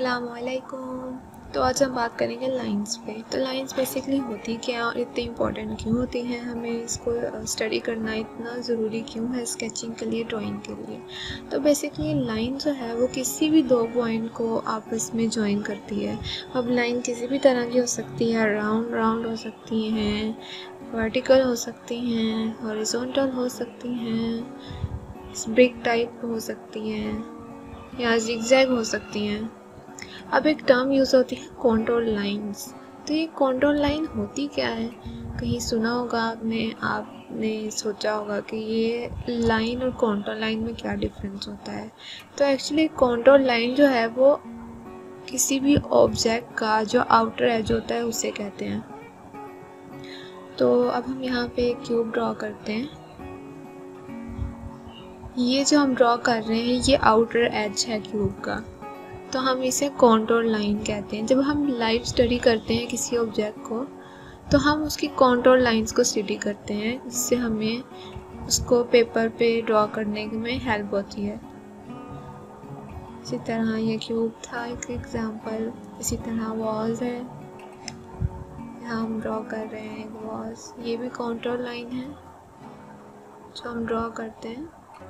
अस्सलामुअलैकुम। तो आज हम बात करेंगे लाइंस पे। तो लाइंस बेसिकली होती क्या और इतनी इम्पोर्टेंट क्यों होती हैं, हमें इसको स्टडी करना इतना ज़रूरी क्यों है स्केचिंग के लिए, ड्राइंग के लिए। तो बेसिकली लाइन जो है वो किसी भी दो पॉइंट को आपस में जॉइन करती है। अब लाइन किसी भी तरह की हो सकती है, राउंड राउंड हो सकती हैं, वर्टिकल हो सकती हैं, हॉरिजॉन्टल हो सकती हैं, ब्रिक टाइप हो सकती हैं या जिगजैग हो सकती हैं। अब एक टर्म यूज़ होती है कॉन्टूर लाइंस। तो ये कॉन्टूर लाइन होती क्या है, कहीं सुना होगा आपने सोचा होगा कि ये लाइन और कॉन्टूर लाइन में क्या डिफरेंस होता है। तो एक्चुअली कॉन्टूर लाइन जो है वो किसी भी ऑब्जेक्ट का जो आउटर एज होता है उसे कहते हैं। तो अब हम यहाँ पे एक क्यूब ड्रॉ करते हैं। ये जो हम ड्रॉ कर रहे हैं ये आउटर एज है क्यूब का, तो हम इसे कॉन्टूर लाइन कहते हैं। जब हम लाइव स्टडी करते हैं किसी ऑब्जेक्ट को तो हम उसकी कॉन्टूर लाइंस को स्टडी करते हैं, जिससे हमें उसको पेपर पे ड्रॉ करने में हेल्प होती है। इसी तरह ये क्यूब था एक एग्जांपल। इसी तरह वॉल्स है, यहाँ हम ड्रॉ कर रहे हैं एक वॉल्स। ये भी कॉन्टूर लाइन है जो हम ड्रॉ करते हैं।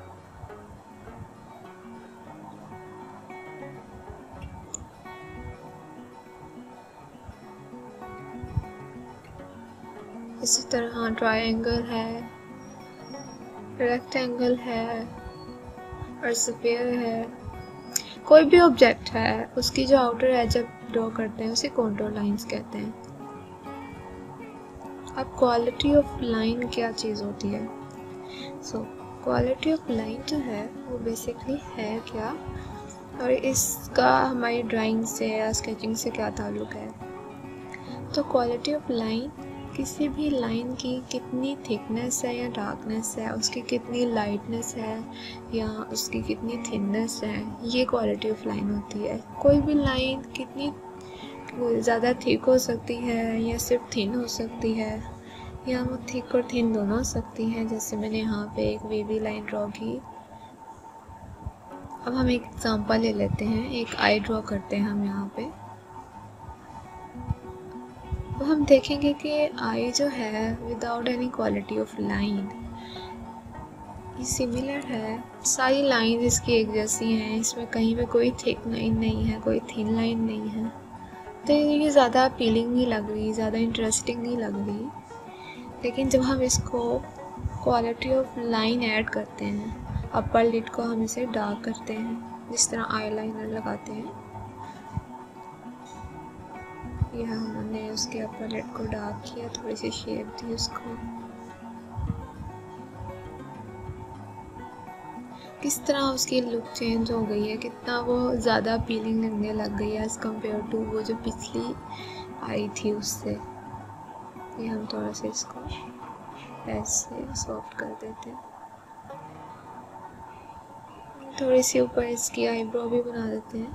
इसी तरह ट्रायंगल है, रेक्टेंगल है और स्फीयर है। कोई भी ऑब्जेक्ट है उसकी जो आउटर एज ड्रॉ करते हैं उसे कॉन्टूर लाइंस कहते हैं। अब क्वालिटी ऑफ लाइन क्या चीज़ होती है। क्वालिटी ऑफ लाइन जो है वो बेसिकली है क्या, और इसका हमारी ड्राइंग से या स्केचिंग से क्या ताल्लुक है। तो क्वालिटी ऑफ लाइन किसी भी लाइन की कितनी थिकनेस है या डार्कनेस है, उसकी कितनी लाइटनेस है या उसकी कितनी थिननेस है, ये क्वालिटी ऑफ लाइन होती है। कोई भी लाइन कितनी ज़्यादा थिक हो सकती है या सिर्फ थिन हो सकती है, या वो थिक और थिन दोनों हो सकती हैं। जैसे मैंने यहाँ पे एक वेवी लाइन ड्रॉ की। अब हम एक एग्जांपल ले लेते हैं, एक आई ड्रॉ करते हैं हम यहाँ पे। तो हम देखेंगे कि आई जो है without any quality of line ये सिमिलर है। सारी लाइन इसकी एक जैसी हैं, इसमें कहीं पे कोई थिक लाइन नहीं है, कोई थिन लाइन नहीं है। तो ये ज़्यादा अपीलिंग नहीं लग रही, ज़्यादा इंटरेस्टिंग नहीं लग रही। लेकिन जब हम इसको क्वालिटी ऑफ लाइन ऐड करते हैं, अपर लिड को हम इसे डार्क करते हैं, जिस तरह आई लाइनर लगाते हैं, यह हमने उसके अपर लिड को डार्क किया, थोड़ी सी शेप दी उसको। किस तरह उसकी लुक चेंज हो गई है, कितना वो ज़्यादा अपीलिंग लगने लग गई है एज़ कम्पेयर टू वो जो पिछली आई थी उससे। ये हम थोड़ा सा इसको ऐसे सॉफ्ट कर देते हैं, थोड़ी सी ऊपर इसकी आईब्रो भी बना देते हैं।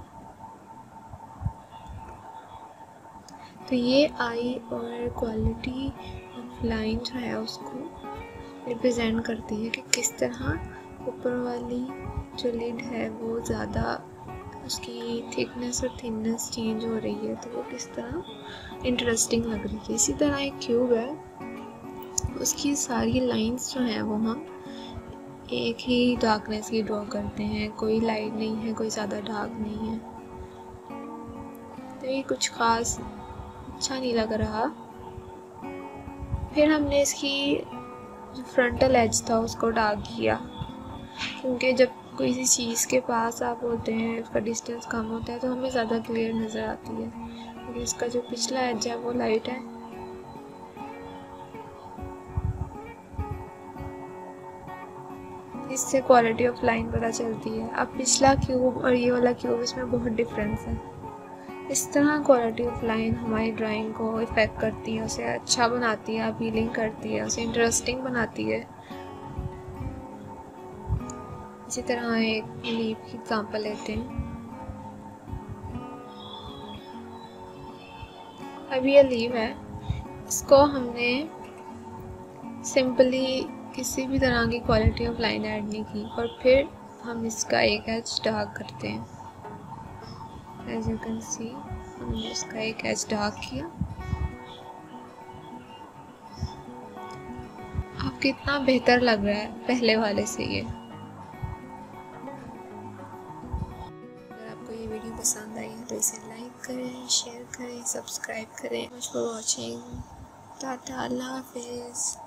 तो ये आई और क्वालिटी ऑफ लाइन जो है उसको रिप्रेजेंट करती है कि किस तरह ऊपर वाली जो लिड है वो ज़्यादा उसकी थिकनेस और थिननेस चेंज हो रही है, तो वो किस तरह इंटरेस्टिंग लग रही है। इसी तरह एक क्यूब है, उसकी सारी लाइंस जो हैं वो हम एक ही डार्कनेस की ड्रॉ करते हैं, कोई लाइट नहीं है, कोई ज़्यादा डार्क नहीं है। तो ये कुछ ख़ास अच्छा नहीं लग रहा। फिर हमने इसकी जो फ्रंटल एज था उसको डार्क किया, क्योंकि जब किसी चीज़ के पास आप होते हैं उसका डिस्टेंस कम होता है तो हमें ज़्यादा क्लियर नज़र आती है, क्योंकि इसका जो पिछला एज है वो लाइट है। इससे क्वालिटी ऑफ लाइन पता चलती है। अब पिछला क्यूब और ये वाला क्यूब, इसमें बहुत डिफरेंस है। इस तरह क्वालिटी ऑफ लाइन हमारी ड्राइंग को इफ़ेक्ट करती है, उसे अच्छा बनाती है, अपीलिंग करती है, उसे इंटरेस्टिंग बनाती है। इसी तरह एक लीफ की एग्जांपल लेते हैं। अब ये लीफ है, इसको हमने सिंपली किसी भी तरह की क्वालिटी ऑफ लाइन ऐड नहीं की और फिर हम इसका एक एज डार्क करते हैं। एज यू कैन सी हमने इसका एक एज डार्क किया। अब कितना बेहतर लग रहा है पहले वाले से ये। अगर आपको ये वीडियो पसंद आई है तो इसे लाइक करें, शेयर करें, सब्सक्राइब करें। Much for watching. टाटा, अल्लाह हाफिज़।